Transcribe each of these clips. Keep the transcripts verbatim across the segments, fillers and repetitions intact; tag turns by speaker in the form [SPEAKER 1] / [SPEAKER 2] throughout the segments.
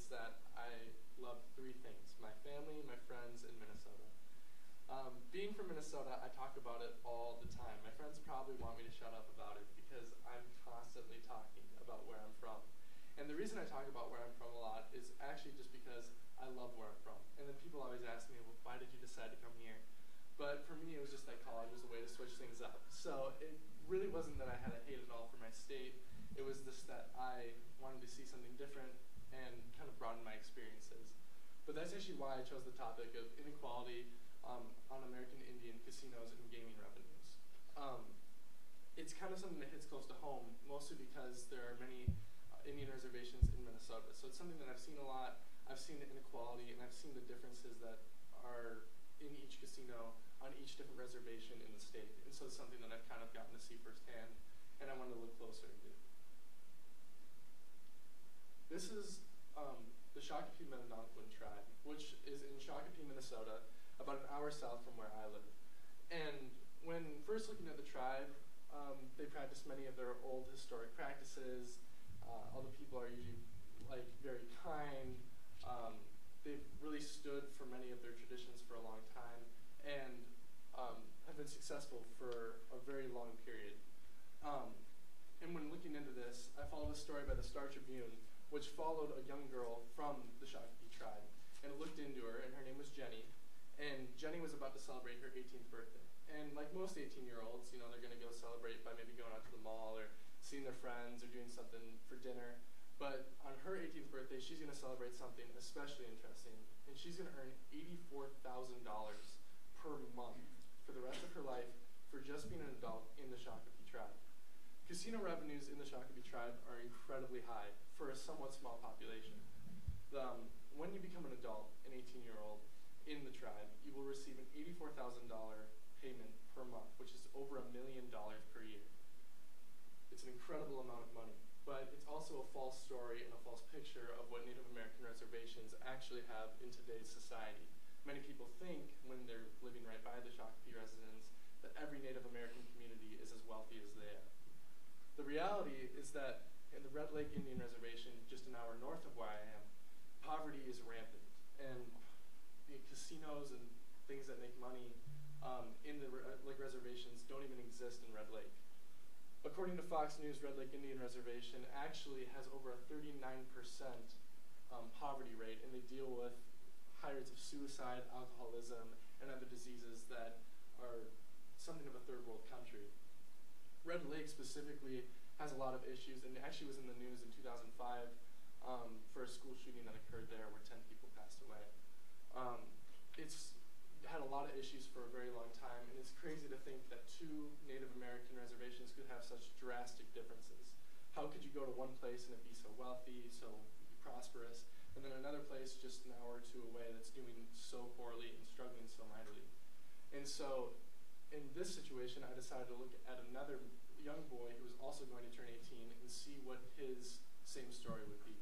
[SPEAKER 1] is that I love three things: my family, my friends, and Minnesota. Um, being from Minnesota, I talk about it all the time. My friends probably want me to shut up about it because I'm constantly talking about where I'm from. And the reason I talk about where I'm from a lot is actually just because I love where I'm from. And then people always ask me, well, why did you decide to come here? But for me, it was just like college was a way to switch things up. So it really wasn't that I had a hate at all for my state. It was just that I wanted to see something different and kind of broaden my experiences. But that's actually why I chose the topic of inequality um, on American Indian casinos and gaming revenues. Um, it's kind of something that hits close to home, mostly because there are many uh, Indian reservations in Minnesota. So it's something that I've seen a lot. I've seen the inequality, and I've seen the differences that are in each casino on each different reservation in the state. And so it's something that I've kind of gotten to see firsthand, and I wanted to look closer into. This is um, the Shakopee Mdenaquin tribe, which is in Shakopee, Minnesota, about an hour south from where I live. And when first looking at the tribe, um, they practice many of their old historic practices. Uh, all the people are usually like very kind. Um, they've really stood for many of their traditions for a long time and um, have been successful for a very long period. Um, and when looking into this, I followed a story by the Star Tribune, which followed a young girl from the Shakopee tribe. And it looked into her, and her name was Jenny. And Jenny was about to celebrate her eighteenth birthday. And like most eighteen-year-olds, you know, they're going to go celebrate by maybe going out to the mall or seeing their friends or doing something for dinner. But on her eighteenth birthday, she's going to celebrate something especially interesting. And she's going to earn eighty-four thousand dollars per month for the rest of her life for just being an adult in the Shakopee tribe. Casino revenues in the Shakopee tribe are incredibly high for a somewhat small population. Um, when you become an adult, an eighteen-year-old, in the tribe, you will receive an eighty-four thousand dollar payment per month, which is over a million dollars per year. It's an incredible amount of money, but it's also a false story and a false picture of what Native American reservations actually have in today's society. Many people think, when they're living right by the Shakopee residents, that every Native American community is as wealthy as they are. The reality is that in the Red Lake Indian Reservation, just an hour north of where I am, poverty is rampant. And the casinos and things that make money um, in the re like reservations don't even exist in Red Lake. According to Fox News, Red Lake Indian Reservation actually has over a thirty-nine percent um, poverty rate, and they deal with high rates of suicide, alcoholism, and other diseases that are something of a third world country. Red Lake specifically has a lot of issues, and it actually was in the news in two thousand five um, for a school shooting that occurred there where ten people passed away. Um, it's had a lot of issues for a very long time, and it's crazy to think that two Native American reservations could have such drastic differences. How could you go to one place and it be so wealthy, so prosperous, and then another place just an hour or two away that's doing so poorly and struggling so mightily? And so in this situation, I decided to look at another young boy who was also going to turn eighteen and see what his same story would be.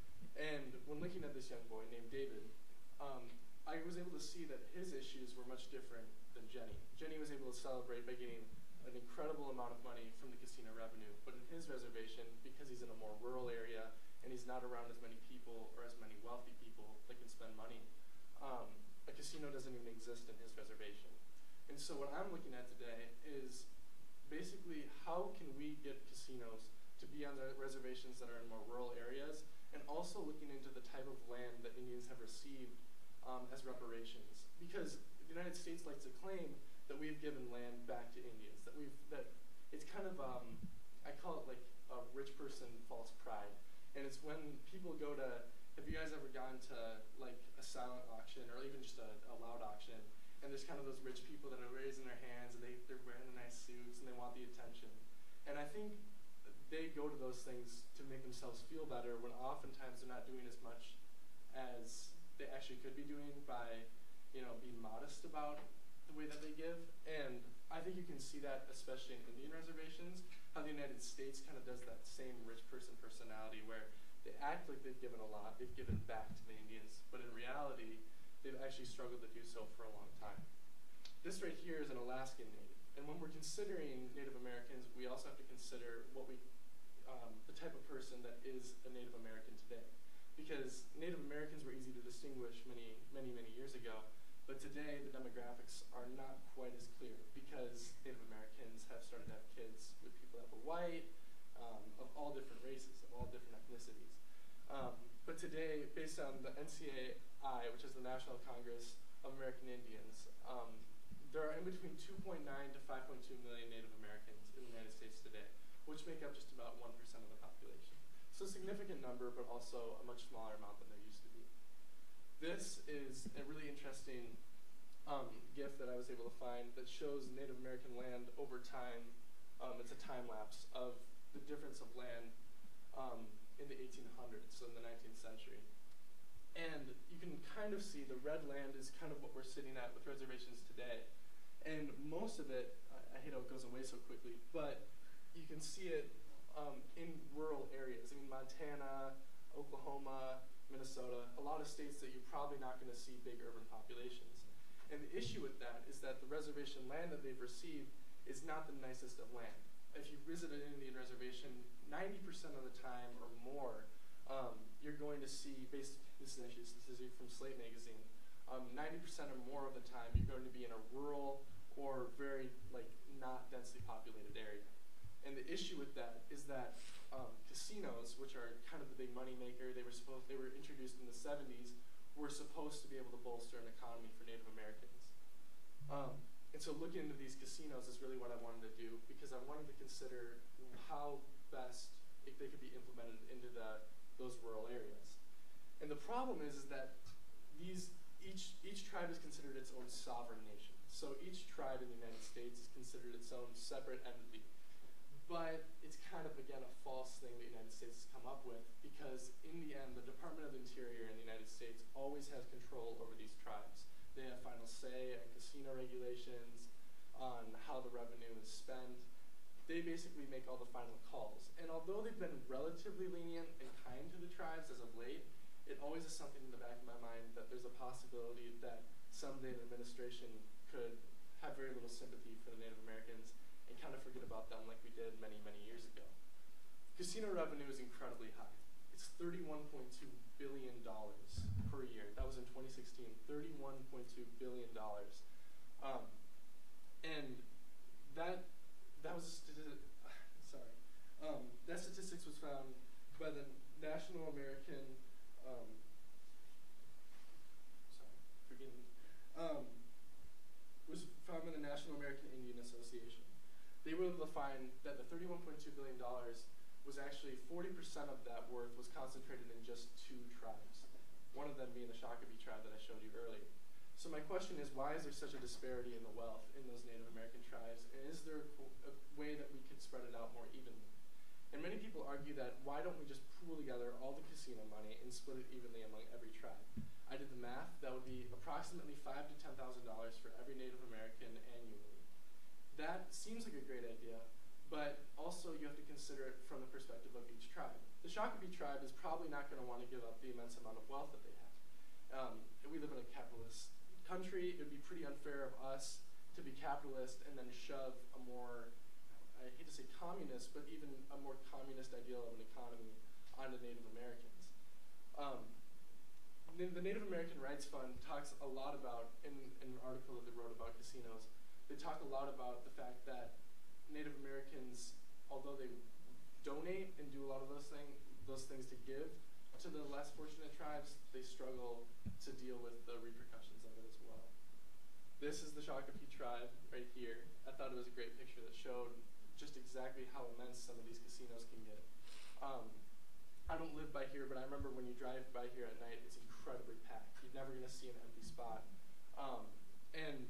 [SPEAKER 1] And when looking at this young boy named David, um, I was able to see that his issues were much different than Jenny. Jenny was able to celebrate by getting an incredible amount of money from the casino revenue, but in his reservation, because he's in a more rural area and he's not around as many people or as many wealthy people that can spend money, um, a casino doesn't even exist in his reservation. And so what I'm looking at today is basically how can we get casinos to be on the reservations that are in more rural areas, and also looking into the type of land that Indians have received um, as reparations. Because the United States likes to claim that we've given land back to Indians, that we've, that it's kind of, um, I call it like a rich person false pride. And it's when people go to, have you guys ever gone to like a silent auction or even just a, a loud auction, and there's kind of those rich people that are raising their hands and they, they're wearing the nice suits and they want the attention. And I think they go to those things to make themselves feel better when oftentimes they're not doing as much as they actually could be doing by, you know, being modest about the way that they give. And I think you can see that especially in Indian reservations, how the United States kind of does that same rich person personality where they act like they've given a lot, they've given back to the Indians, but in reality, they've actually struggled to do so for a long time. This right here is an Alaskan Native. And when we're considering Native Americans, we also have to consider what we, um, the type of person that is a Native American today. because Native Americans were easy to distinguish many, many, many years ago, but today the demographics are not quite as clear because Native Americans have started to have kids with people that were white, um, of all different races, of all different ethnicities. Um, but today, based on the N C A I, which is the National Congress of American Indians, um, there are in between two point nine to five point two million Native Americans in the United States today, which make up just about one percent of the population. So a significant number, but also a much smaller amount than there used to be. This is a really interesting um, GIF that I was able to find that shows Native American land over time. Um, it's a time lapse of the difference of land um, in the eighteen hundreds, so in the nineteenth century. And you can kind of see the red land is kind of what we're sitting at with reservations today. And most of it, I, I hate how it goes away so quickly, but you can see it um, in rural areas. I mean, Montana, Oklahoma, Minnesota, a lot of states that you're probably not going to see big urban populations. And the issue with that is that the reservation land that they've received is not the nicest of land. If you visit an Indian reservation, ninety percent of the time or more, um, you're going to see, based, this is actually a statistic from Slate magazine, um, ninety percent or more of the time you're going to be in a rural or very like not densely populated area. And the issue with that is that um, casinos, which are kind of the big money maker, they were supposed, they were introduced in the seventies, were supposed to be able to bolster an economy for Native Americans. Um, and so looking into these casinos is really what I wanted to do, because I wanted to consider how best if they could be implemented into the, those rural areas. And the problem is, is that these, each, each tribe is considered its own sovereign nation. So each tribe in the United States is considered its own separate entity. But it's kind of, again, a false thing the United States has come up with, because in the end, the Department of the Interior in the United States always has control over these tribes. They have final say on casino regulations, on how the revenue is spent. They basically make all the final calls. And although they've been relatively lenient and kind to the tribes as of late, it always is something in the back of my mind that there's a possibility that someday the administration could have very little sympathy for the Native Americans and kind of forget about them like we did many, many years ago. Casino revenue is incredibly high. It's thirty-one point two billion dollars per year. That was in twenty sixteen, thirty-one point two billion dollars. Um, and that, that was, sorry, um, that statistics was found by the National American, um, sorry, forgive me, um, was found by the National American Indian Association. They were able to find that the thirty-one point two billion dollars was actually forty percent of that worth was concentrated in just two tribes, one of them being the Shakopee tribe that I showed you earlier. So my question is, why is there such a disparity in the wealth in those Native American tribes, and is there a, a way that we could spread it out more evenly? And many people argue that why don't we just pool together all the casino money and split it evenly among every tribe? I did the math. That would be approximately five to ten thousand dollars for every Native American annually. That seems like a great idea, but also you have to consider it from the perspective of each tribe. The Shakopee tribe is probably not going to want to give up the immense amount of wealth that they have. Um, we live in a capitalist country. It would be pretty unfair of us to be capitalist and then shove a more, I hate to say communist, but even a more communist ideal of an economy onto Native Americans. Um, the, the Native American Rights Fund talks a lot about, in, in an article that they wrote about casinos, they talk a lot about the fact that Native Americans, although they donate and do a lot of those things, those things to give to the less fortunate tribes, they struggle to deal with the repercussions of it as well. This is the Shakopee tribe right here. I thought it was a great picture that showed just exactly how immense some of these casinos can get. Um, I don't live by here, but I remember when you drive by here at night, it's incredibly packed. You're never going to see an empty spot. Um, and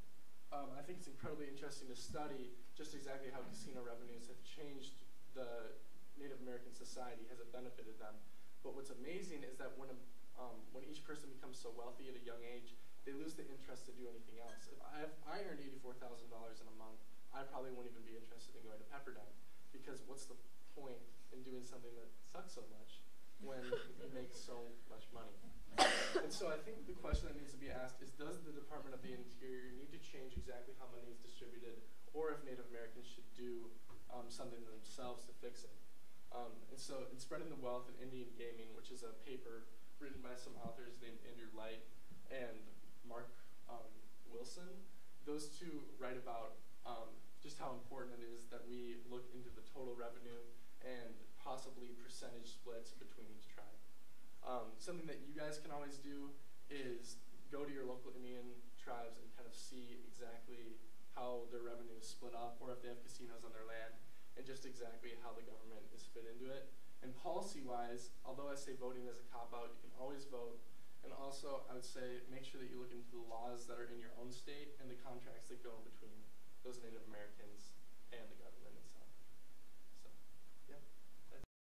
[SPEAKER 1] Um, I think it's incredibly interesting to study just exactly how casino revenues have changed the Native American society. Has it benefited them? But what's amazing is that when, a, um, when each person becomes so wealthy at a young age, they lose the interest to do anything else. If I, if I earned eighty-four thousand dollars in a month, I probably wouldn't even be interested in going to Pepperdine, because what's the point in doing something that sucks so much when you make so much money? And so I think the question that needs to be asked is, does the Department of the Interior need to change exactly how money is distributed, or if Native Americans should do um, something themselves to fix it? Um, and so in Spreading the Wealth in Indian Gaming, which is a paper written by some authors named Andrew Light and Mark um, Wilson, those two write about um, just how important it is that we look into the total revenue and possibly percentage splits between each tribe. Um, something that you guys can always do is go to your local Indian tribes and kind of see exactly how their revenue is split up, or if they have casinos on their land, and just exactly how the government is fit into it. And policy-wise, although I say voting as a cop-out, you can always vote. And also, I would say make sure that you look into the laws that are in your own state and the contracts that go in between those Native Americans and the government.